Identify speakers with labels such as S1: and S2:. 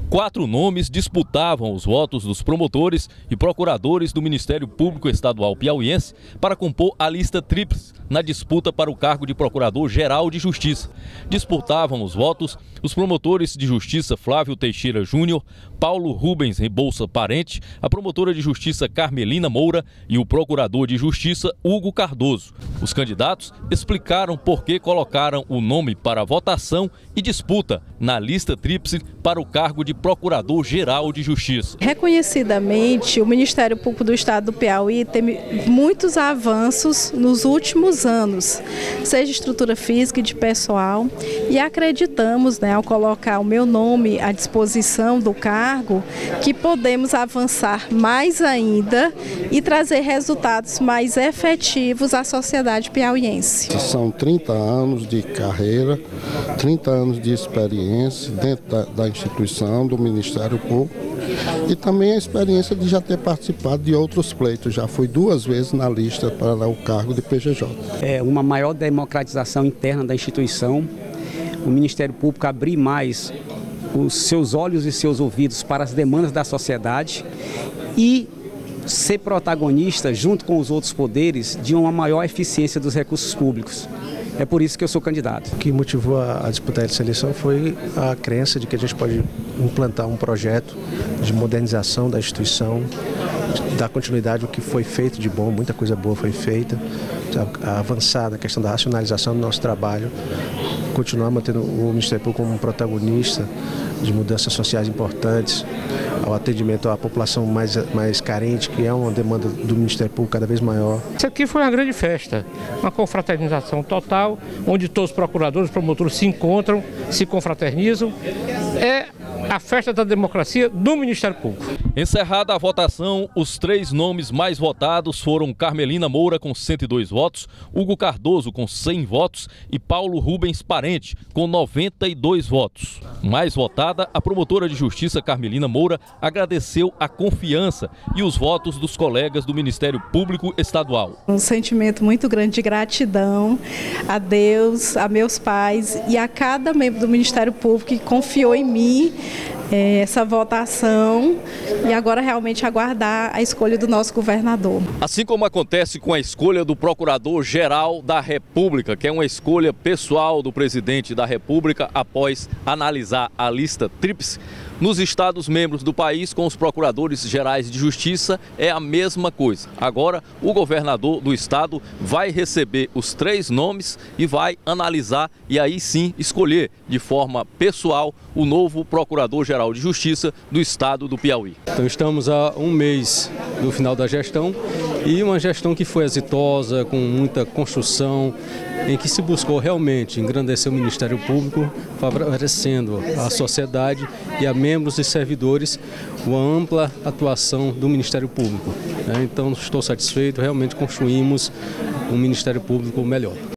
S1: 4 nomes disputavam os votos dos promotores e procuradores do Ministério Público Estadual piauiense para compor a lista tríplice na disputa para o cargo de Procurador-Geral de Justiça. Disputavam os votos os promotores de Justiça Flávio Teixeira Júnior, Paulo Rubens Rebouça Parente, a promotora de Justiça Carmelina Moura e o procurador de Justiça Hugo Cardoso. Os candidatos explicaram por que colocaram o nome para votação e disputa na lista tríplice para o cargo de Procurador-Geral de Justiça.
S2: Reconhecidamente, o Ministério Público do Estado do Piauí tem muitos avanços nos últimos anos, seja estrutura física e de pessoal, e acreditamos, ao colocar o meu nome à disposição do cargo, que podemos avançar mais ainda e trazer resultados mais efetivos à sociedade piauiense.
S3: São 30 anos de carreira, 30 anos de experiência dentro da instituição, do Ministério Público, e também a experiência de já ter participado de outros pleitos. Já fui 2 vezes na lista para o cargo de PGJ.
S4: É uma maior democratização interna da instituição, o Ministério Público abrir mais os seus olhos e seus ouvidos para as demandas da sociedade e ser protagonista, junto com os outros poderes, de uma maior eficiência dos recursos públicos. É por isso que eu sou candidato.
S5: O que motivou a disputar essa eleição foi a crença de que a gente pode implantar um projeto de modernização da instituição, dar continuidade ao que foi feito de bom, muita coisa boa foi feita, avançar na questão da racionalização do nosso trabalho, continuar mantendo o Ministério Público como um protagonista de mudanças sociais importantes, ao atendimento à população mais carente, que é uma demanda do Ministério Público cada vez maior.
S6: Isso aqui foi uma grande festa, uma confraternização total, onde todos os procuradores e promotores se encontram, se confraternizam. É a festa da democracia do Ministério Público.
S1: Encerrada a votação, os 3 nomes mais votados foram Carmelina Moura com 102 votos, Hugo Cardoso com 100 votos e Paulo Rubens Parente com 92 votos. Mais votada, a promotora de Justiça Carmelina Moura agradeceu a confiança e os votos dos colegas do Ministério Público Estadual.
S2: Um sentimento muito grande de gratidão a Deus, a meus pais e a cada membro do Ministério Público que confiou em mim essa votação, e agora realmente aguardar a escolha do nosso governador.
S1: Assim como acontece com a escolha do Procurador-Geral da República, que é uma escolha pessoal do presidente da República após analisar a lista tríplice, nos estados membros do país, com os procuradores gerais de justiça, é a mesma coisa. Agora, o governador do estado vai receber os 3 nomes e vai analisar e aí sim escolher de forma pessoal o novo procurador-geral de justiça do estado do Piauí.
S7: Então estamos há 1 mês do final da gestão e uma gestão que foi exitosa, com muita construção, em que se buscou realmente engrandecer o Ministério Público, favorecendo a sociedade e a membros e servidores uma ampla atuação do Ministério Público. Então estou satisfeito, realmente construímos um Ministério Público melhor.